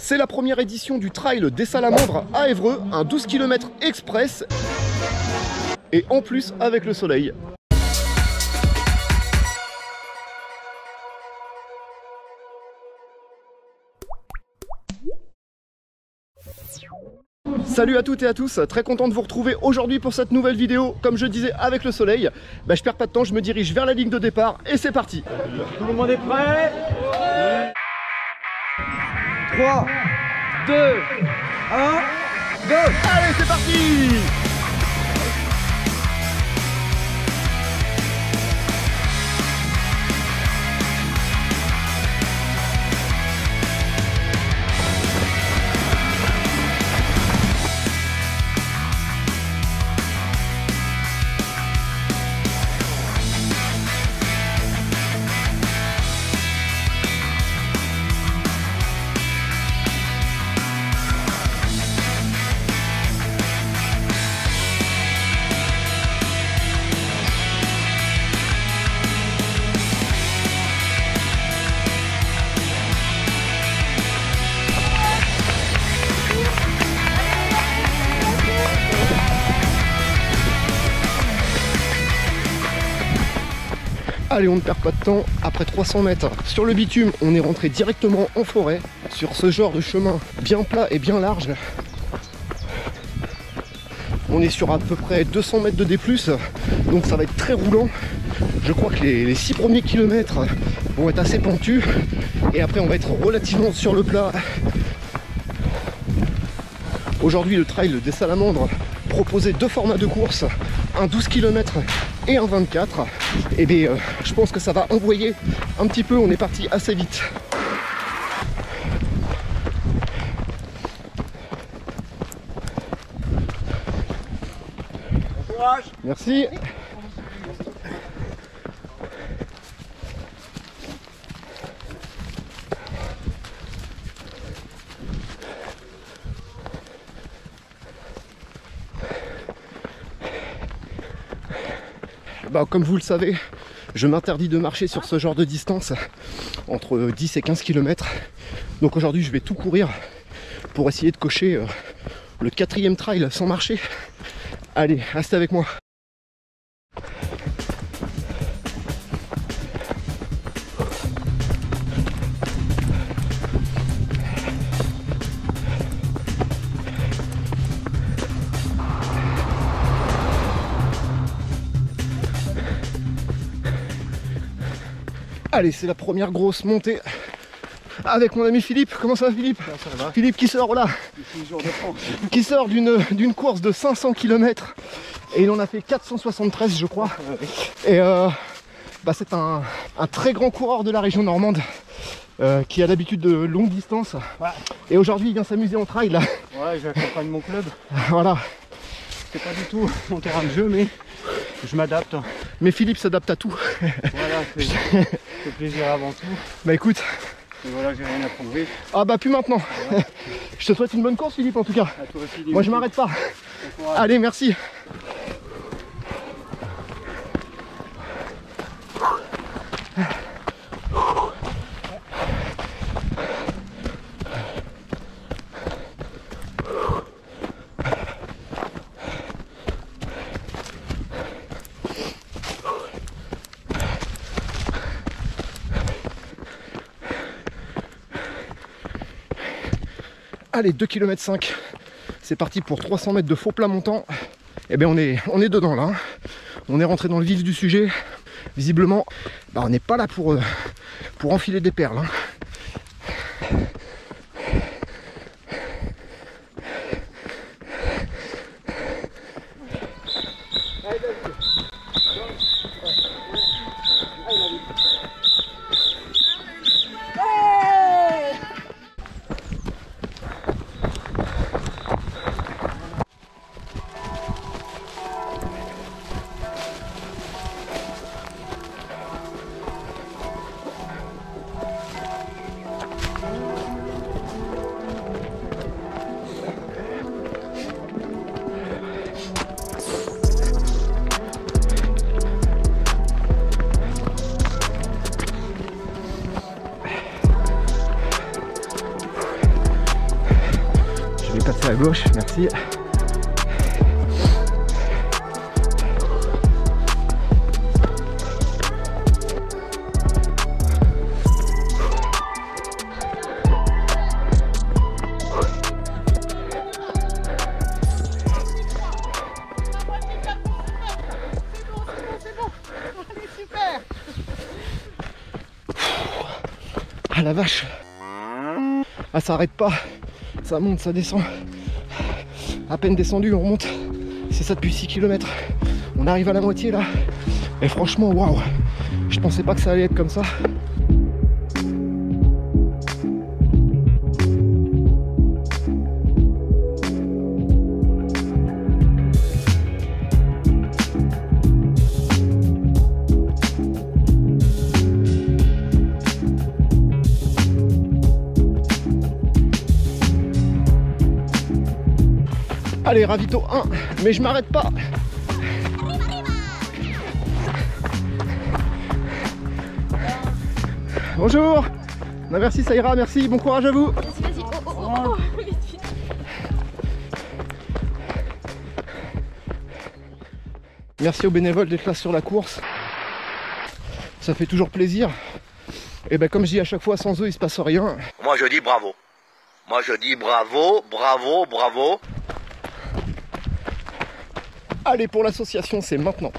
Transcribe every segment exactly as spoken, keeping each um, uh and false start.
C'est la première édition du Trail des Salamandres à Évreux, un douze kilomètres express et en plus avec le soleil. Salut à toutes et à tous, très content de vous retrouver aujourd'hui pour cette nouvelle vidéo, comme je disais avec le soleil. Bah, je perds pas de temps, je me dirige vers la ligne de départ et c'est parti. Tout le monde est prêt? trois, deux, un, go! Allez, c'est parti! Allez, on ne perd pas de temps, après trois cents mètres sur le bitume, on est rentré directement en forêt, sur ce genre de chemin bien plat et bien large. On est sur à peu près deux cents mètres de D plus, donc ça va être très roulant. Je crois que les, les six premiers kilomètres vont être assez pentus, et après on va être relativement sur le plat. Aujourd'hui, le Trail des Salamandres proposait deux formats de course, un douze kilomètres et un vingt-quatre. Et bien euh, je pense que ça va envoyer un petit peu, on est parti assez vite. Bon courage. Merci. Bah, comme vous le savez, je m'interdis de marcher sur ce genre de distance entre dix et quinze kilomètres. Donc aujourd'hui je vais tout courir pour essayer de cocher euh, le quatrième trail sans marcher. Allez, restez avec moi. Allez, c'est la première grosse montée avec mon ami Philippe. Comment ça va, Philippe? Ça, ça va. Philippe qui sort là, qui sort d'une d'une course de cinq cents kilomètres et il en a fait quatre cent soixante-treize, je crois. Et euh, bah, c'est un, un très grand coureur de la région normande euh, qui a l'habitude de longues distances. Ouais. Et aujourd'hui, il vient s'amuser en trail là. Ouais, j'accompagne mon club. Voilà. C'est pas du tout mon terrain de jeu, mais je m'adapte. Mais Philippe s'adapte à tout. Voilà, c'est plaisir avant tout. Bah écoute. Et voilà, j'ai rien à prouver. Ah bah plus maintenant. Voilà. Je te souhaite une bonne course, Philippe, en tout cas. À toi aussi, moi je m'arrête pas. Bon courage. Allez, merci. Allez, deux kilomètres cinq, c'est parti pour trois cents mètres de faux plat montant. Et bien on est, on est dedans là, hein. On est rentré dans le vif du sujet. Visiblement, bah, on n'est pas là pour, euh, pour enfiler des perles, hein. Je vais passer à gauche, merci. Ah la vache. Ah ça arrête pas. Ça monte, ça descend. À peine descendu, on remonte. C'est ça depuis six kilomètres. On arrive à la moitié là. Et franchement, waouh. Je pensais pas que ça allait être comme ça. Allez, ravito un, mais je m'arrête pas. Bonjour. Non, merci, ça ira, merci, bon courage à vous. Vas-y, vas-y. Oh, oh, oh, oh. Vite, vite. Merci aux bénévoles d'être là sur la course. Ça fait toujours plaisir. Et ben comme je dis à chaque fois, sans eux il se passe rien. Moi je dis bravo. Moi je dis bravo, bravo, bravo. Allez, pour l'association, c'est maintenant.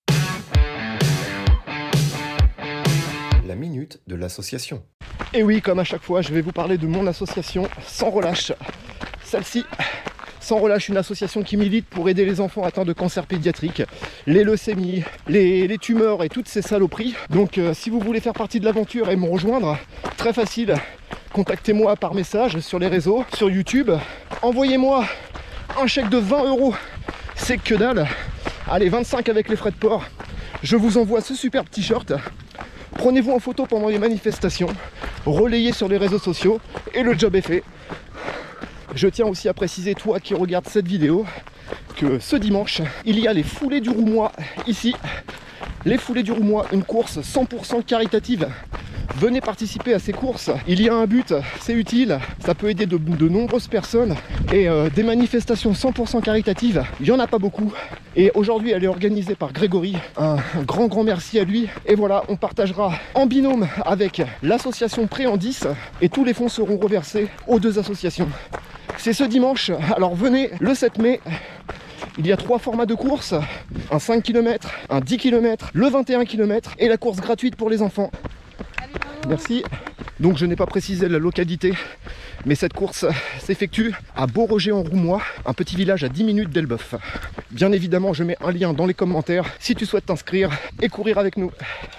La minute de l'association. Et oui, comme à chaque fois, je vais vous parler de mon association Sans Relâche. Celle-ci, Sans Relâche, une association qui milite pour aider les enfants atteints de cancer pédiatrique, les leucémies, les, les tumeurs et toutes ces saloperies. Donc euh, si vous voulez faire partie de l'aventure et me rejoindre, très facile, contactez-moi par message sur les réseaux, sur YouTube. Envoyez-moi un chèque de vingt euros. C'est que dalle. Allez, vingt-cinq avec les frais de port. Je vous envoie ce superbe t-shirt. Prenez-vous en photo pendant les manifestations, relayez sur les réseaux sociaux et le job est fait. Je tiens aussi à préciser, toi qui regardes cette vidéo, que ce dimanche, il y a les foulées du Roumois ici. Les foulées du Roumois, une course cent pour cent caritative. Venez participer à ces courses, il y a un but, c'est utile, ça peut aider de, de nombreuses personnes. Et euh, des manifestations cent pour cent caritatives, il n'y en a pas beaucoup. Et aujourd'hui elle est organisée par Grégory, un, un grand grand merci à lui. Et voilà, on partagera en binôme avec l'association Préandis et tous les fonds seront reversés aux deux associations. C'est ce dimanche, alors venez le sept mai. Il y a trois formats de course, un cinq kilomètres, un dix kilomètres, le vingt et un kilomètres et la course gratuite pour les enfants. Merci. Donc je n'ai pas précisé la localité, mais cette course s'effectue à Beaureger en Roumois, un petit village à dix minutes d'Elbeuf. Bien évidemment, je mets un lien dans les commentaires si tu souhaites t'inscrire et courir avec nous.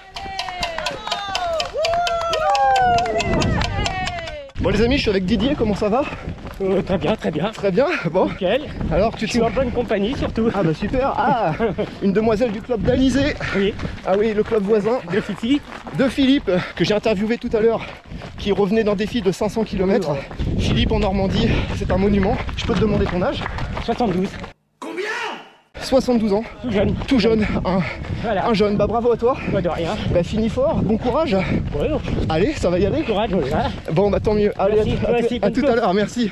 Bon les amis, je suis avec Didier, comment ça va? Euh, très bien, très bien. Très bien, bon. Nickel. Alors tu Je suis en bonne compagnie surtout. Ah bah super. Ah, une demoiselle du club d'Alizé. Oui. Ah oui, le club voisin. De Fifi. De Philippe, que j'ai interviewé tout à l'heure, qui revenait d'un défi de cinq cents kilomètres. Philippe en Normandie, c'est un monument. Je peux te demander ton âge? soixante-douze. soixante-douze ans. Tout jeune. Tout jeune, un, Voilà. un jeune. Bah bravo à toi. Pas de rien. Bah finis fort, bon courage. Ouais, donc, Allez, ça va y aller. courage, voilà. Bon bah tant mieux. Allez, Merci, à, toi à- aussi, à bonne tout à course. l'heure, merci.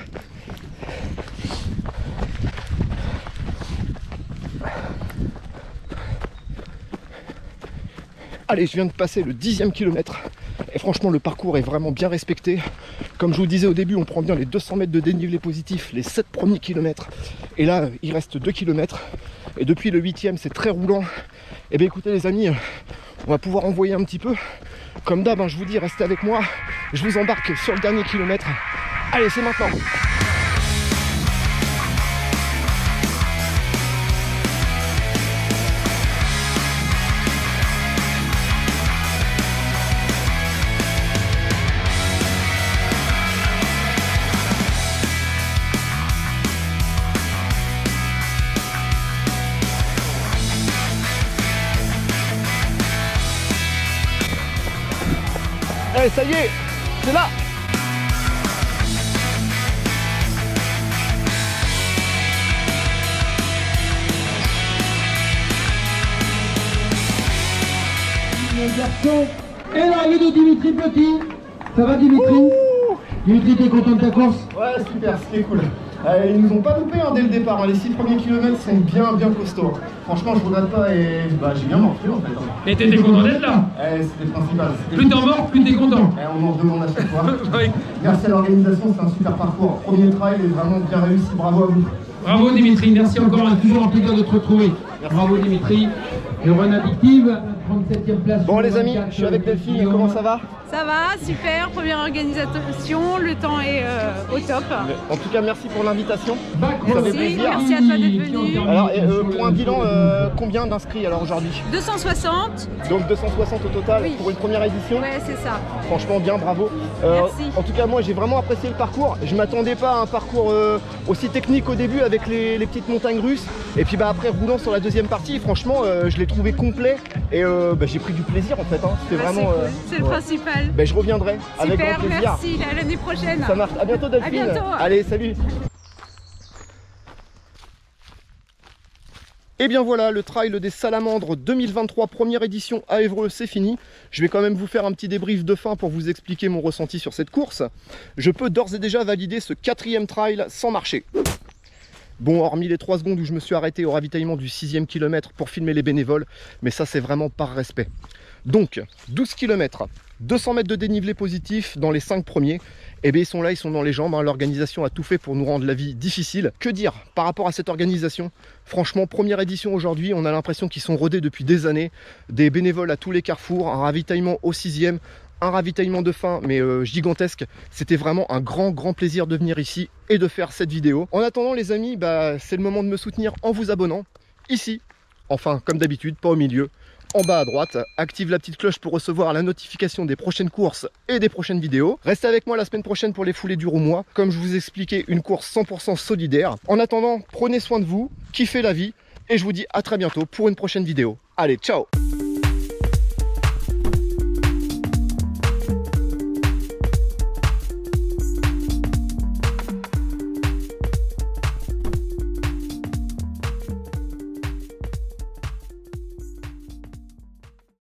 Allez, je viens de passer le dixième kilomètre et franchement le parcours est vraiment bien respecté. Comme je vous disais au début, on prend bien les deux cents mètres de dénivelé positif, les sept premiers kilomètres. Et là, il reste deux kilomètres. Et depuis le huitième, c'est très roulant. Et bien écoutez les amis, on va pouvoir envoyer un petit peu. Comme d'hab, hein, je vous dis, restez avec moi. Je vous embarque sur le dernier kilomètre. Allez, c'est maintenant. Allez, ça y est, c'est là. Garçon. Et l'arrivée de Dimitri Petit. Ça va Dimitri? Dimitri, t'es content de ta course? Ouais, super, c'était cool. Euh, ils nous ont pas loupé hein, dès le départ, hein. Les six premiers kilomètres sont bien bien costauds. Franchement je regrette pas et bah, j'ai bien morflé en fait. Hein. Et t'étais content d'être là? Eh, c'était le principal. Plus t'en mords, plus t'es content. Eh, on en demande à chaque fois. Oui. Merci à l'organisation, c'est un super parcours. Premier trail est vraiment bien réussi, bravo à vous. Bravo Dimitri, merci encore, c'est toujours un plaisir de te retrouver. Merci. Bravo Dimitri. Le run addictive, trente-septième place. Bon les amis, je suis avec Delphine, comment ça va? Ça va, super, première organisation, le temps est euh, au top. En tout cas merci pour l'invitation. Ça fait Merci, plaisir. merci à toi d'être venu. Alors et, euh, pour un bilan, euh, combien d'inscrits alors aujourd'hui? deux cent soixante. Donc deux cent soixante au total Oui. pour une première édition. Ouais, c'est ça. Franchement bien, bravo. Euh, Merci. En tout cas moi j'ai vraiment apprécié le parcours. Je m'attendais pas à un parcours euh, aussi technique au début avec les, les petites montagnes russes. Et puis bah après roulant sur la deuxième partie, franchement euh, je l'ai trouvé complet et euh, bah, j'ai pris du plaisir en fait. Hein. C'était Bah, vraiment. c'est cool. euh, C'est le ouais. principal. Bah, je reviendrai avec Super, grand plaisir. merci, à l'année prochaine. Ça marche. À bientôt Delphine. À bientôt. Allez, salut. Et bien voilà, le trail des Salamandres deux mille vingt-trois, première édition à Évreux, c'est fini. Je vais quand même vous faire un petit débrief de fin pour vous expliquer mon ressenti sur cette course. Je peux d'ores et déjà valider ce quatrième trail sans marcher. Bon, hormis les trois secondes où je me suis arrêté au ravitaillement du sixième kilomètre pour filmer les bénévoles, mais ça c'est vraiment par respect. Donc, douze kilomètres, deux cents mètres de dénivelé positif dans les cinq premiers. Eh bien, ils sont là, ils sont dans les jambes. Hein. L'organisation a tout fait pour nous rendre la vie difficile. Que dire par rapport à cette organisation? Franchement, première édition aujourd'hui, on a l'impression qu'ils sont rodés depuis des années. Des bénévoles à tous les carrefours, un ravitaillement au sixième, un ravitaillement de fin, mais euh, gigantesque. C'était vraiment un grand, grand plaisir de venir ici et de faire cette vidéo. En attendant, les amis, bah, c'est le moment de me soutenir en vous abonnant. Ici, enfin, comme d'habitude, pas au milieu. En bas à droite, active la petite cloche pour recevoir la notification des prochaines courses et des prochaines vidéos. Restez avec moi la semaine prochaine pour les foulées du Roumois. Comme je vous expliquais, une course cent pour cent solidaire. En attendant, prenez soin de vous, kiffez la vie et je vous dis à très bientôt pour une prochaine vidéo. Allez, ciao!